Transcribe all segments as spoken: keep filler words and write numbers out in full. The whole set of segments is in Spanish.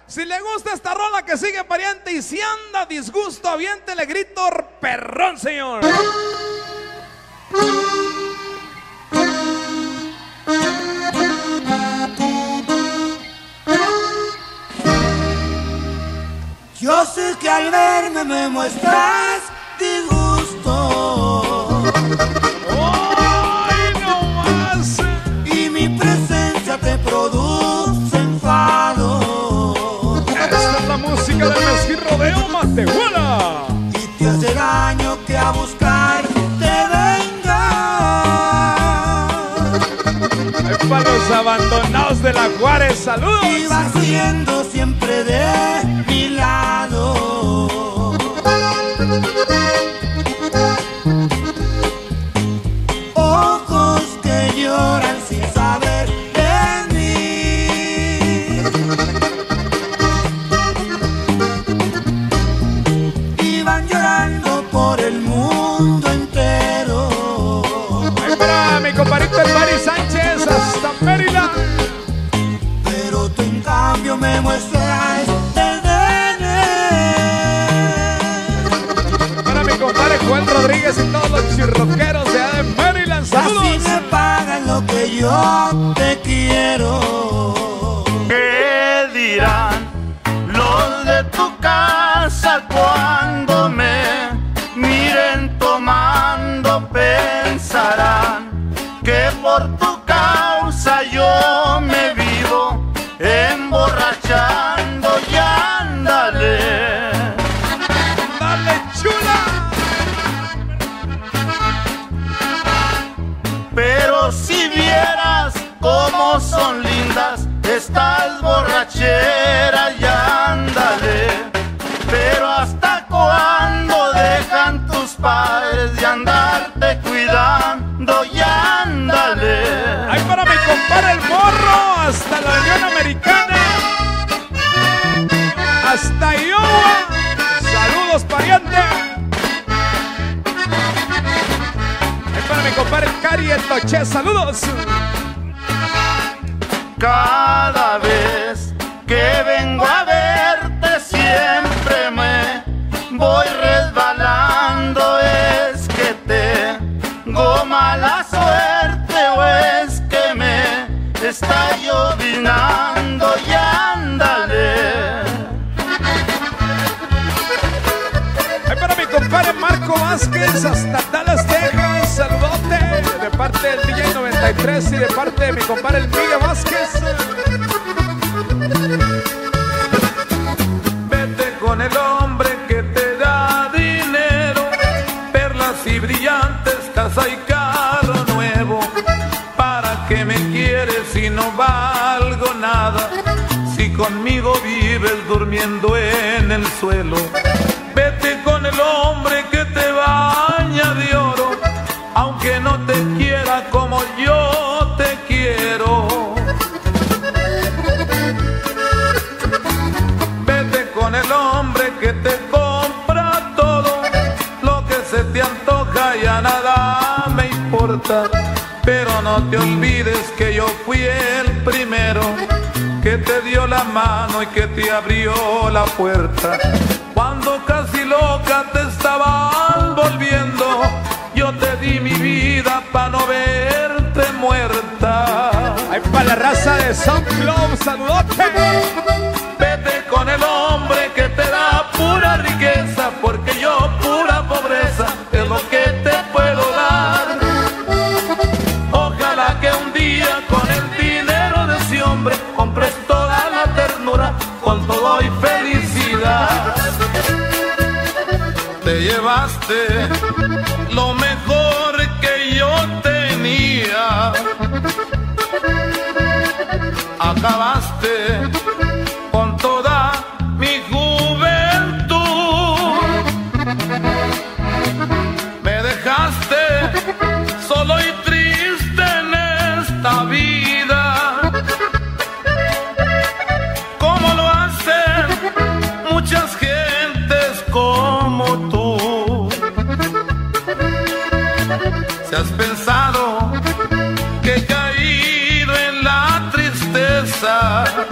Si le gusta esta rola que sigue pariente, y si anda a disgusto, aviéntele grito perrón, señor. Yo sé que al verme me muestras disgusto. ¡Ay, no más! Y mi presencia te produce enfado. Esta es la música del Mesquí Rodeo Matehuala. Y te hace daño que a buscar te venga. Ay, para los abandonados de la Juárez, saludos. Y vas siendo siempre de mi lado. Ojos que lloran sin saber de mí. Y van llorando por el mundo entero. Ay, para mi compadrito el Mari Sánchez hasta Maryland. Pero tú en cambio me muestras compadre Juan Rodríguez y todos los chirroqueros de, de Maryland, saludos. Así me pagan lo que yo te quiero. ¿Qué dirán los de tu casa cuando me miren tomando? Pensarán que por tu causa yo me vivo emborrachando. Y ándale, dale chula. Pero si vieras cómo son lindas estas borracheras, y ándale. Pero hasta cuándo dejan tus padres de andarte cuidando, y ándale. Ay, para mi compadre el Morro, hasta la Unión Americana, hasta Iowa, saludos pariente. Para mi compadre Cari el Toche, saludos. Cada vez que vengo a verte siempre me voy resbalando. Es que tengo mala suerte o es que me está llovinando, y ándale. Ay, para mi compadre Marco Vázquez hasta Dallas, Texas, saludote de parte del D J noventa y tres y de parte de mi compadre el Miguel Vázquez. Vete con el hombre que te da dinero, perlas y brillantes, casa y carro nuevo. ¿Para qué me quieres si no valgo nada? Si conmigo vives durmiendo en el suelo. Vete con el hombre que te baña de oro, aunque no te quiera como yo te quiero. Vete con el hombre que te compra todo, lo que se te antoja ya nada me importa. Pero no te olvides que yo fui el primero que te dio la mano y que te abrió la puerta. Cuando casi loca te estabas volviendo, yo te di mi vida pa' no verte muerta. Ay, para la raza de SoundCloud, saludote. Vete con el hombre que te da pura riqueza, porque yo pura pobreza es lo que te puedo dar. Ojalá que un día con el dinero de ese hombre compres toda la ternura, con todo y felicidad. Te llevaste lo mejor que yo tenía, acabaste con toda mi juventud, me dejaste solo y triste en esta vida, como lo hacen muchas gentes como tú. Si has pensado que he caído en la tristeza,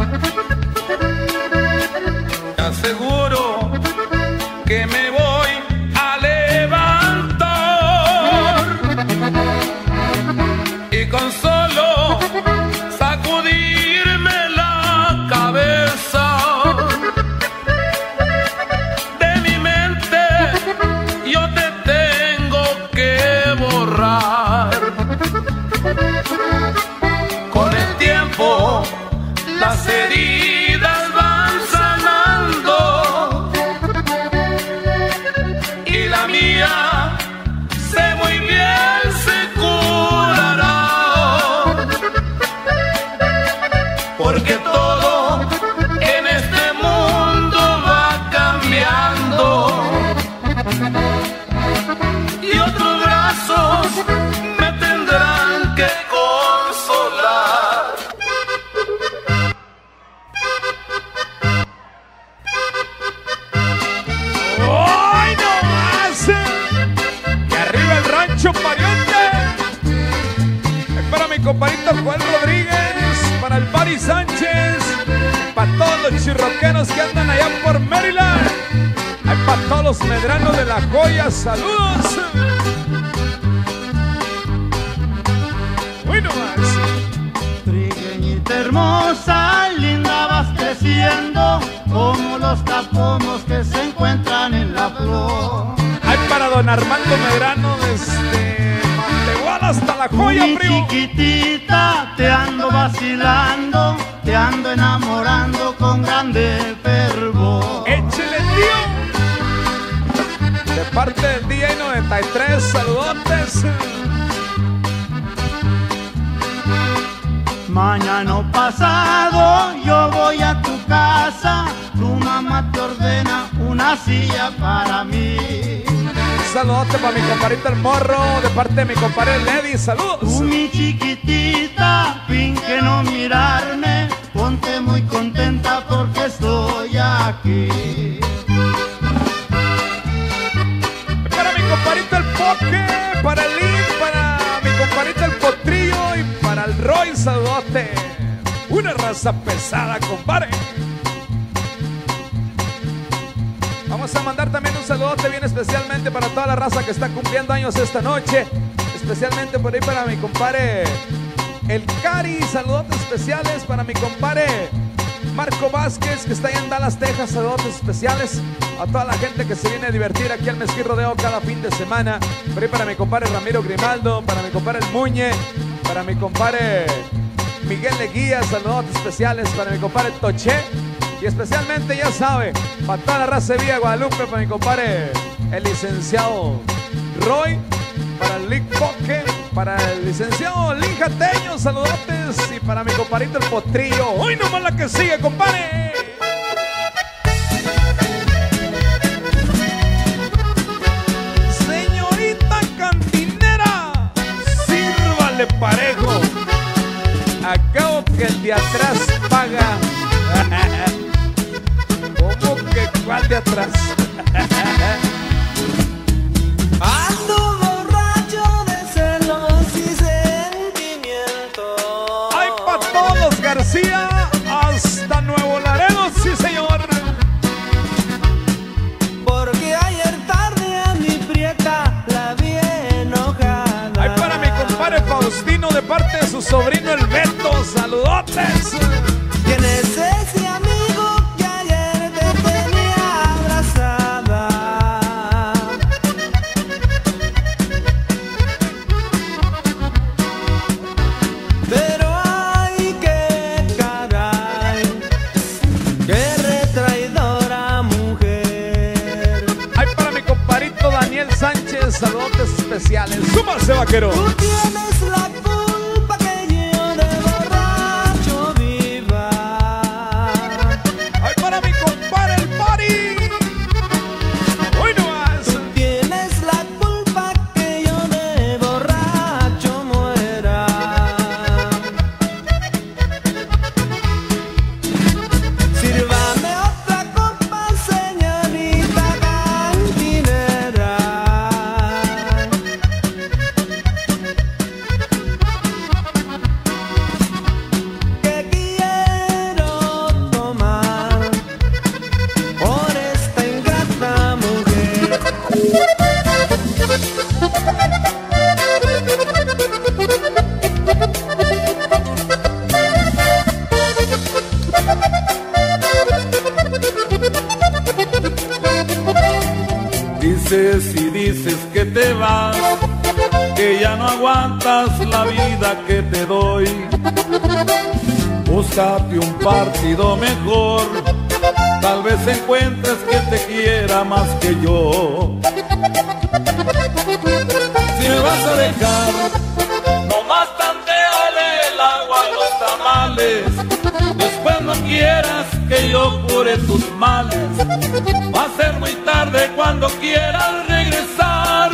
compadrito Juan Rodríguez, para el Bari Sánchez, para todos los chirroqueros que andan allá por Maryland, hay para todos los medranos de La Joya, saludos. Bueno más. Trigueñita hermosa, linda vas creciendo, como los tapomos que se encuentran en la flor. Hay para don Armando Medrano desde Monteguala hasta La Joya, Muy primo. chiquitita, te ando vacilando, te ando enamorando con grande fervor. Échele, tío. De parte del D J noventa y tres, saludotes. Mañana pasado yo voy a tu casa, tu mamá te ordena una silla para mí. Un saludote para mi compadrito el Morro, de parte de mi compadre Lady, saludos. Tú mi chiquitita, finge no mirarme, ponte muy contenta porque estoy aquí. Para mi compadrito el Poque, para el Link, para mi compadrito el Potrillo y para el Roy, saludote. Una raza pesada, compadre. Vamos a mandar también un saludote bien especialmente para toda la raza que está cumpliendo años esta noche. Especialmente por ahí para mi compadre el Cari, saludotes especiales para mi compadre Marco Vázquez, que está allá en Dallas, Texas, saludotes especiales a toda la gente que se viene a divertir aquí al Mezquí Rodeo cada fin de semana. Por ahí para mi compadre Ramiro Grimaldo, para mi compadre el Muñe, para mi compadre Miguel Leguía, saludotes especiales para mi compadre Toché. Y especialmente, ya sabe, para toda la raza de Villa Guadalupe, para mi compadre el licenciado Roy, para el Lick Poque, para el licenciado Lin Jateño, saludotes, y para mi compadrito el Potrillo. Hoy nomás la que sigue, compadre. Señorita cantinera, sírvale parejo. Acabo que el de atrás paga. ¿Cómo que cuál de atrás? Ando borracho de celos y sentimientos. ¡Ay, pa' todos, García! ¡Hasta Nuevo Laredo, sí, señor! Porque ayer tarde a mi prieta la vi enojada. ¡Ay, para mi compadre Faustino de parte de su sobrino el Beto! ¡Saludotes! ¿Quién es ese amigo que ayer te tenía abrazada? Pero ay, qué caray, qué retraidora mujer. ¡Ay, para mi compadrito Daniel Sánchez! ¡Saludotes especiales! ¡Súmase, vaquero! Tú tienes la culpa que yo de borracho viva. ¡Ay, para mi compadre el Pari! ¡Hoy no más! Tú tienes la culpa que yo de borracho muera. Sírvame otra copa, señorita cantinera. Que quiero tomar por esta ingrata mujer. Dices y dices que te vas, que ya no aguantas la vida que te doy. Búscate un partido mejor, tal vez encuentres que te quiera más que yo. Si me vas a dejar, nomás tanteale el agua a los tamales. Después no quieras que yo cure tus males. Va a ser muy tarde cuando quieras regresar.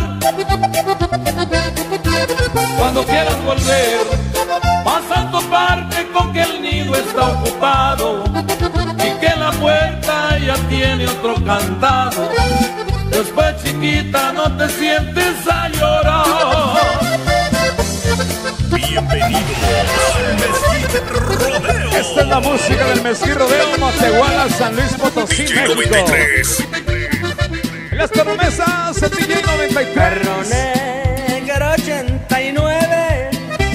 Cuando quieras volver, vas a toparte con que el nido está ocupado y que la puerta ya tiene otro candado. Después, chiquita, no te sientes a llorar. Bienvenidos la música del Mezquite Rodeo, Matehuala, San Luis Potosí, México. En las tornamesas, el D J noventa y tres. Perro Negro ochenta y nueve,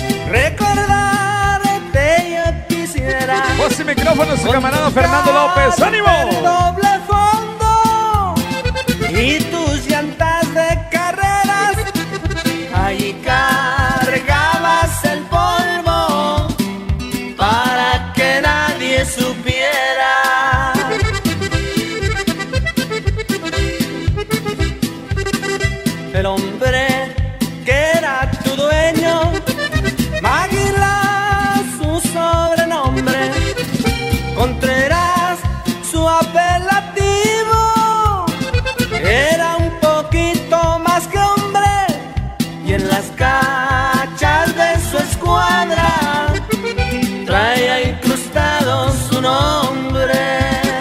recordarte yo quisiera. Voz y micrófono, su camarada Fernando López. ¡Ánimo! Doble fondo y tus llantas de carreras, ahí cargabas el polvo para que nadie supiera. El hombre que era tu dueño, Maguila su sobrenombre, Contreras su apelativo, era un poquito más que hombre, y en las cachas de su escuadra traía incrustado su nombre.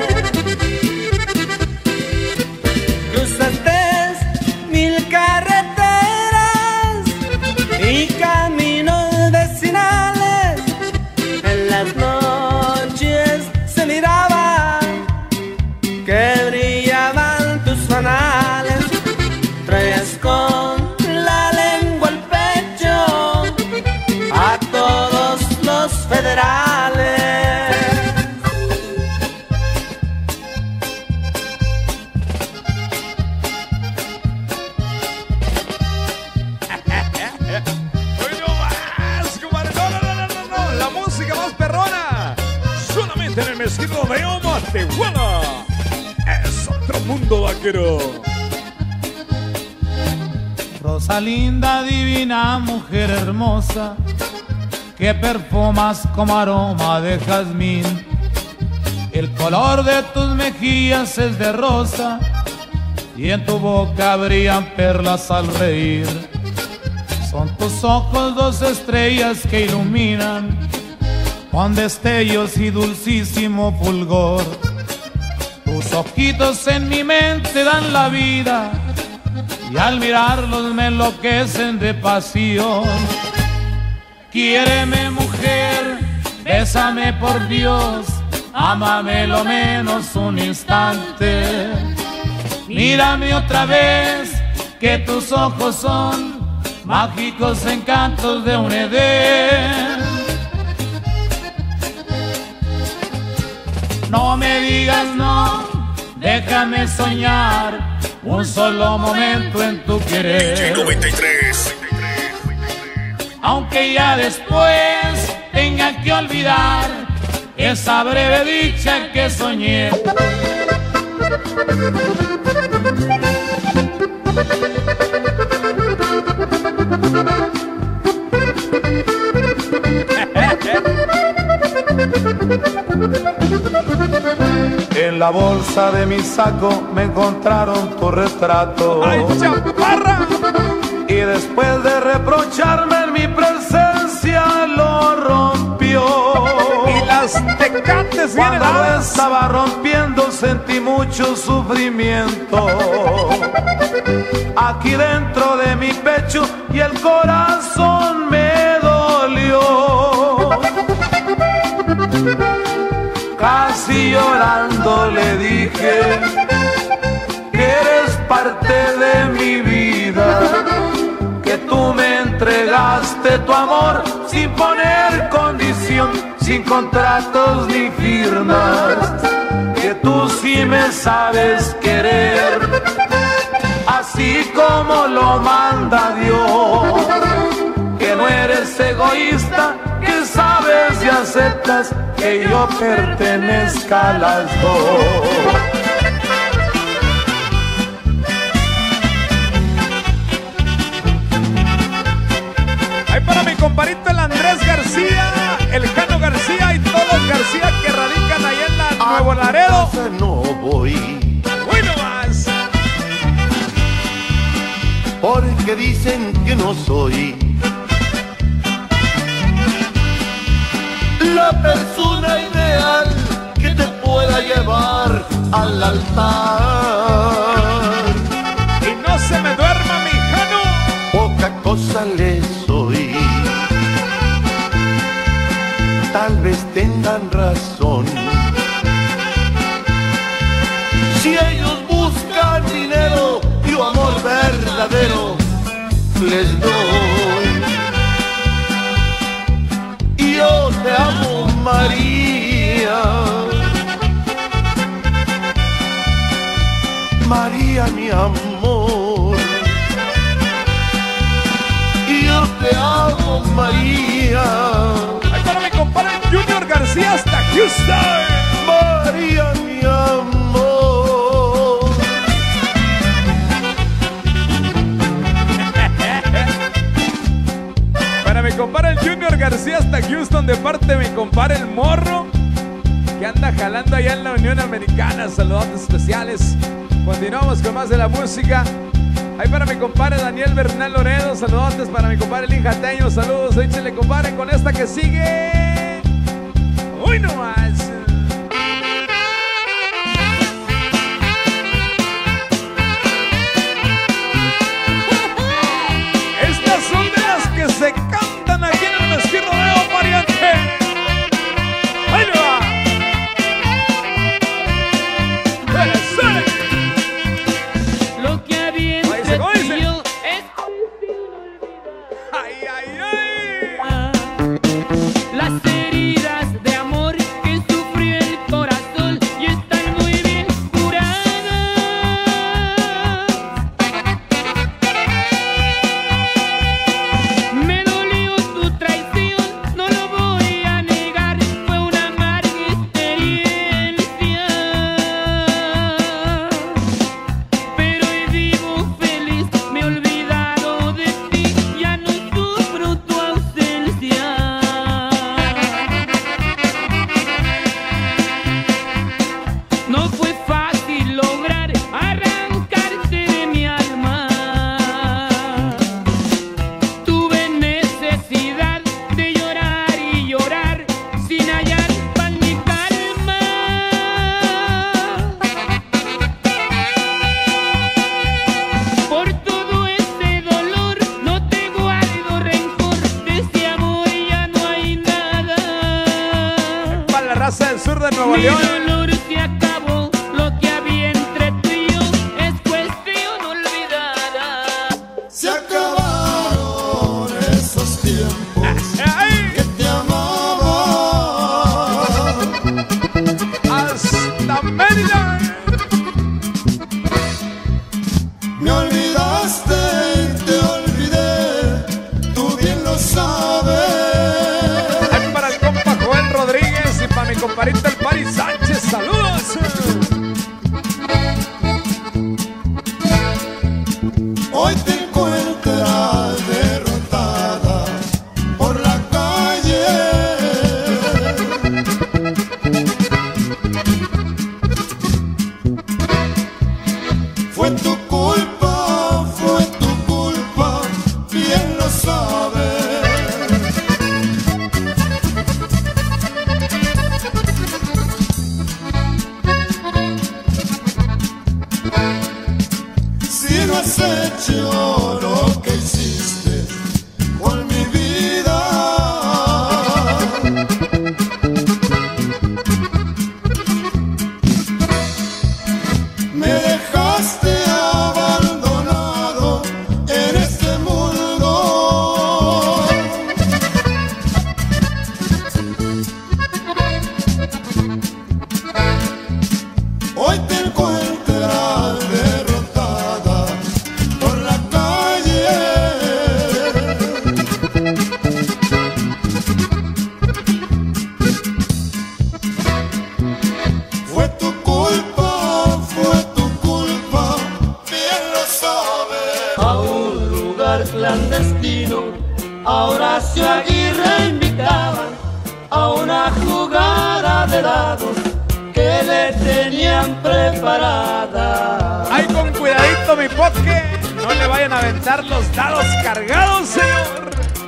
Cruzaste mil carreteras y caminos vecinales, en las noches se miraba que brillaban tus fanales, traías con la lengua al pecho a todos los federales. Hoy no más, compadre. No, no, no, no, no, no. La música más perrona. Solamente en el Mezquite Rodeo, Matehuala. Es otro mundo vaquero. Rosalinda, divina mujer hermosa, que perfumas como aroma de jazmín. El color de tus mejillas es de rosa y en tu boca brillan perlas al reír. Son tus ojos dos estrellas que iluminan con destellos y dulcísimo fulgor. Tus ojitos en mi mente dan la vida y al mirarlos me enloquecen de pasión. Quiéreme, mujer, bésame por Dios, ámame lo menos un instante. Mírame otra vez, que tus ojos son mágicos encantos de un Edén. No me digas no, déjame soñar un solo momento en tu querer. noventa y tres. Aunque ya después tenga que olvidar esa breve dicha que soñé. En la bolsa de mi saco me encontraron tu retrato. ¡Ay, chaparra! Y después de reprocharme en mi presencia lo rompió. Y las tecates vienen Cuando lo a estaba rompiendo sentí mucho sufrimiento aquí dentro de mi pecho y el corazón me dolió. Casi llorando le dije que eres parte de mi vida, que tú me entregaste tu amor sin poner condición, sin contratos ni firmas, que tú sí me sabes querer, así como lo manda Dios, que no eres egoísta, que sabes y aceptas que yo pertenezca a las dos. Ahí para mi compadrito el Andrés García, el Jano García y todos los García que radican ahí en la Nuevo Laredo. No voy, Uy, no más. porque dicen que no soy la persona ideal que te pueda llevar al altar. Y no se me duerma mi Jano. Poca cosa le soy, tal vez tengan razón corazón. Si ellos buscan dinero, yo amor verdadero les doy. Y yo te amo, María, María mi amor. Y yo te amo, María. Ahí para mi compadre Junior García hasta Houston. María mi amor. Para mi compadre el Junior García hasta Houston, de parte de mi compadre el Morro, que anda jalando allá en la Unión Americana. Saludos especiales. Continuamos con más de la música. Ahí para mi compadre Daniel Bernal Loredo, saludos para mi compadre Lin Jateño, saludos, échale compadre con esta que sigue. Uy, no más. Estas son de las que se cantan aquí en el Mesquí Rodeo, pariente. Ahí le va. ¡Suele, suele! Lo que había Ahí se entre dice. tú y yo es ¡Ay, ay, ay! las heridas de amor que sufrió el corazón y están muy bien curadas. Me dolió tu traición, no lo voy a negar, fue una amarga experiencia. Pero hoy vivo feliz, me he olvidado de ti, ya no sufro tu ausencia. No fue fácil lograr arrancarte de mi alma. Tuve necesidad de llorar y llorar sin hallar paz ni calma. Por todo ese dolor no te guardo rencor, de ese amor ya no hay nada. Para la raza del sur de Nuevo Mi León. dolor se acabó, lo que había entre tú y yo es cuestión olvidada. Se acabaron esos tiempos ¡Ay! que te amaba. ¡Hasta Mérida! Me olvidaste y te olvidé, tú bien lo sabes. Ahí para el compa Joel Rodríguez y para mi compadrito el Pari Sánchez. ¡Saludos! Hoy te encuentras derrotada por la calle. Fue tu culpa, fue tu culpa, bien lo sabes. Si no has hecho lo que hiciste por mi vida, me dejaste abandonado en este mundo. Hoy te encuentras derrotada por la calle. Fue tu culpa, fue tu culpa, bien lo sabes. A un lugar clandestino, a Horacio Aguirre invitaban a una jugada de dados que le tenían preparada. ¡Ay, con cuidadito, mi poque! No le vayan a aventar los dados cargados, señor.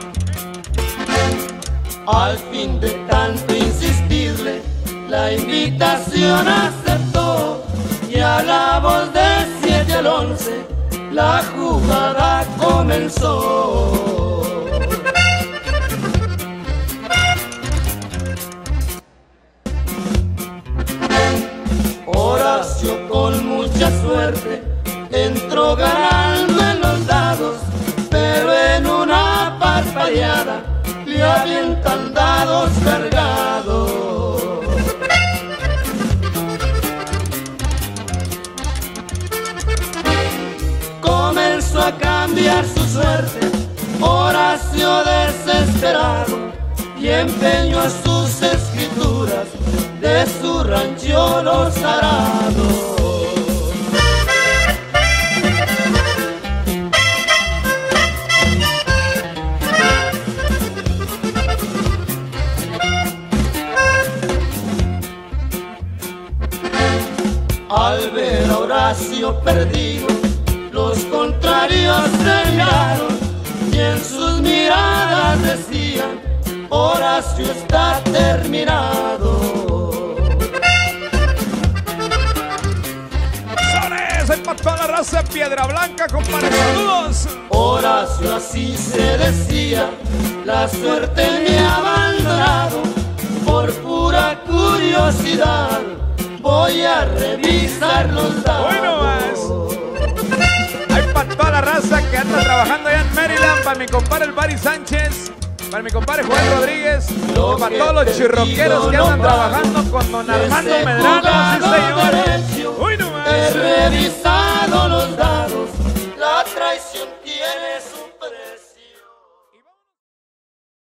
Al fin de tanto insistirle, la invitación aceptó y a la voz de siete al once la jugada comenzó. Horacio con mucha suerte entró ganando en los dados, pero en una parpadeada le avientan dados cargados. Comenzó a cambiar su suerte Horacio desesperado y empeñó sus escrituras de su rancho Los Arados. Al ver a Horacio perdido, los contrarios se miraron y en sus miradas decían: Horacio está terminado. ¡Sones! ¡Hay para toda la raza de Piedra Blanca, compadre! ¡Saludos! Horacio así se decía: la suerte me ha abandonado. Por pura curiosidad voy a revisar los dados. ¡Hoy no más! Hay para toda la raza que anda trabajando allá en Maryland, para mi compadre el Bari Sánchez, para mi compadre Juan Rodríguez, y para todos los chirroqueros que andan trabajando con don Armando Medrano, sí señor. ¡Uy, no más! He revisado los datos.